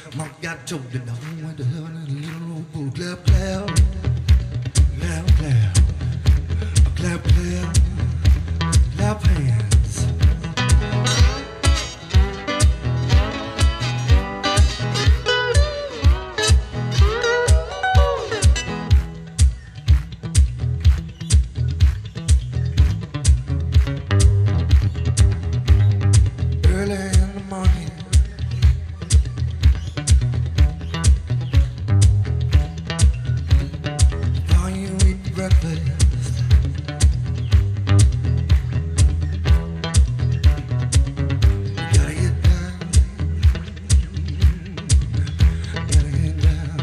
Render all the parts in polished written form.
Mom got told that I went to heaven in a little old boat. Clap, clap, clap, clap, clap, clap, clap hands. Early in the morning, while you eat breakfast, you gotta get down, gotta get down.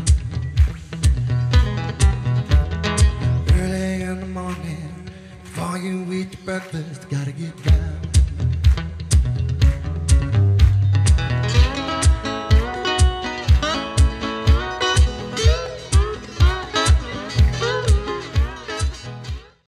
Early in the morning, before you eat breakfast, gotta get down.